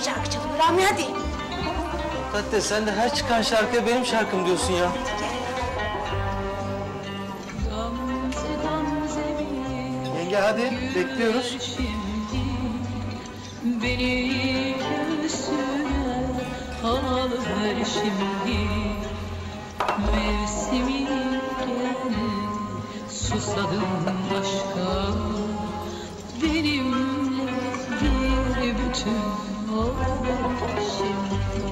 Şarkı çalıyor Rami, hadi. Mukaddes, sen de her çıkan şarkıya benim şarkım diyorsun ya. Yenge hadi, bekliyoruz. Beni göğsüne al ver şimdi. Mevsimi geldi, susadım başka. Benimle bir bütün ol ver şimdi.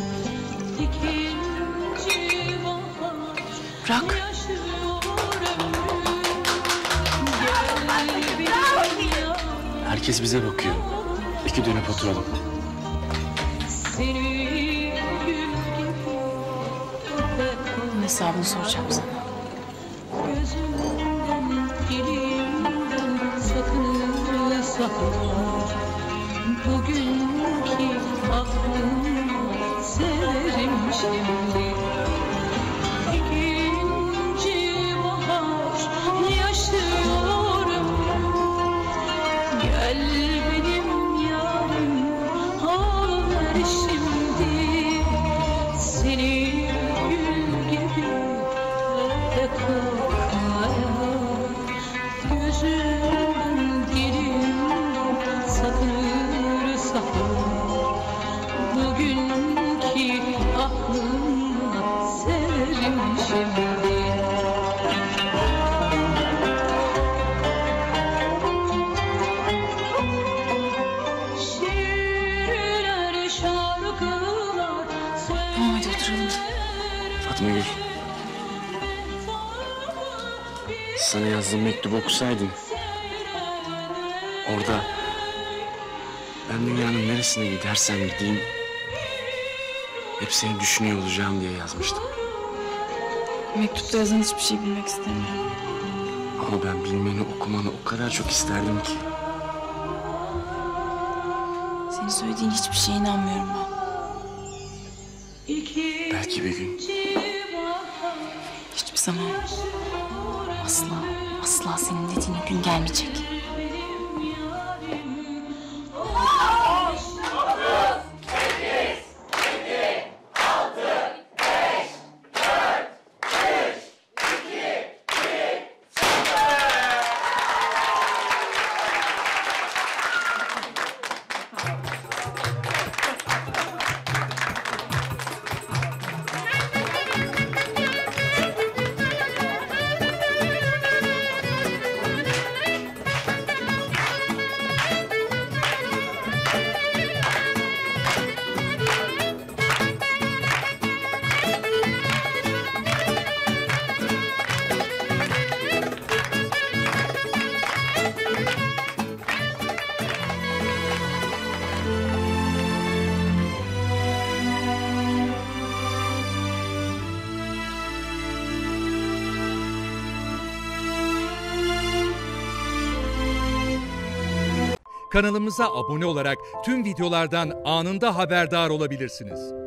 İkinci bahar. Bırak. Herkes bize bakıyor. İki dönüp oturalım. Hesabını soracağım sana. Gözümden, dilimden sakın sakın. Bugünkü aklımla severim şimdi. İkinci bahar yaşıyorum. Gel benim yarim, al ver şimdi. Seni gül gibi öpe kokmaya. Gözümden, dilimden sakır sakır. Bugünkü aklımla severim şimdi. Hadi oturalım. Fatma Gül. Sana yazdığım mektubu okusaydın. Orada ben dünyanın neresine gidersem gideyim hep seni düşünüyor olacağım diye yazmıştım. Mektupta yazan hiçbir şey bilmek istemiyorum. Ama ben bilmeni, okumanı o kadar çok isterdim ki. Senin söylediğin hiçbir şeye inanmıyorum ben. Belki bir gün. Hiçbir zaman. Asla, asla senin dediğin gün gelmeyecek. Kanalımıza abone olarak tüm videolardan anında haberdar olabilirsiniz.